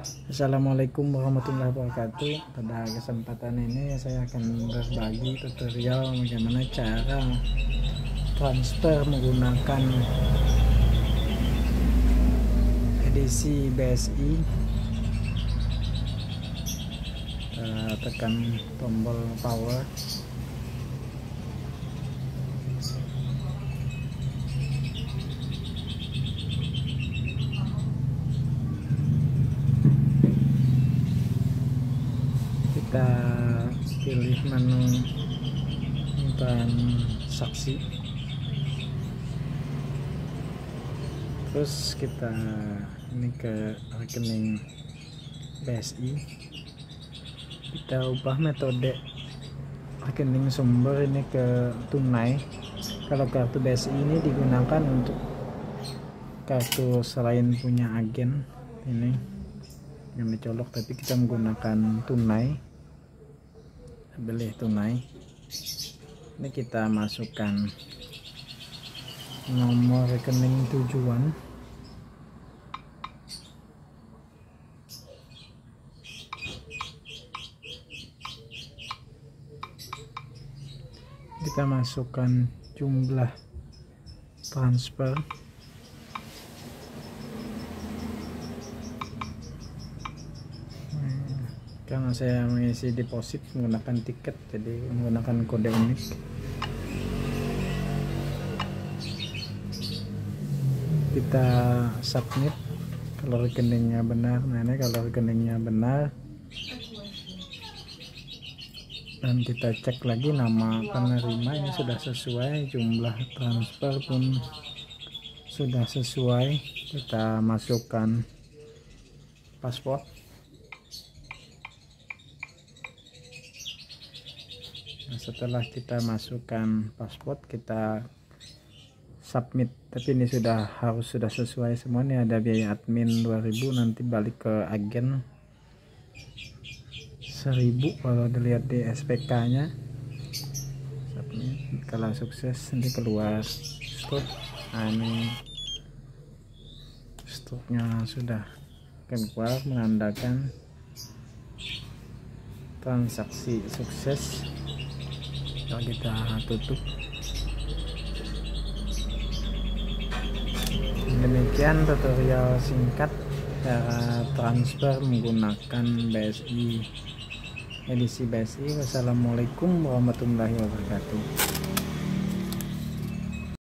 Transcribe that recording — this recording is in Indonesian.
Assalamualaikum warahmatullahi wabarakatuh. Pada kesempatan ini saya akan berbagi tutorial bagaimana cara transfer menggunakan edisi BSI. Tekan tombol power, kita pilih menu transaksi, terus kita ini ke rekening BSI, kita ubah metode rekening sumber ini ke tunai. Kalau kartu BSI ini digunakan untuk kartu selain punya agen ini yang dicolok, tapi kita menggunakan tunai. Pilih tunai, ini kita masukkan nomor rekening tujuan, kita masukkan jumlah transfer, karena saya mengisi deposit menggunakan tiket, jadi menggunakan kode unik. Kita submit kalau rekeningnya benar. Nah, ini kalau rekeningnya benar, dan kita cek lagi nama penerima ini sudah sesuai, jumlah transfer pun sudah sesuai. Kita masukkan password. Nah, setelah kita masukkan password, kita submit. Tapi ini harus sudah sesuai semua. Ini ada biaya admin 2000, nanti balik ke agen 1000 kalau dilihat di SPK nya. Submit. Kalau sukses nanti keluar stroke. Nah, ini stroke-nya sudah keluar, menandakan transaksi sukses. Kalau kita tutup, demikian tutorial singkat cara transfer menggunakan BSI, edisi BSI. Wassalamualaikum warahmatullahi wabarakatuh.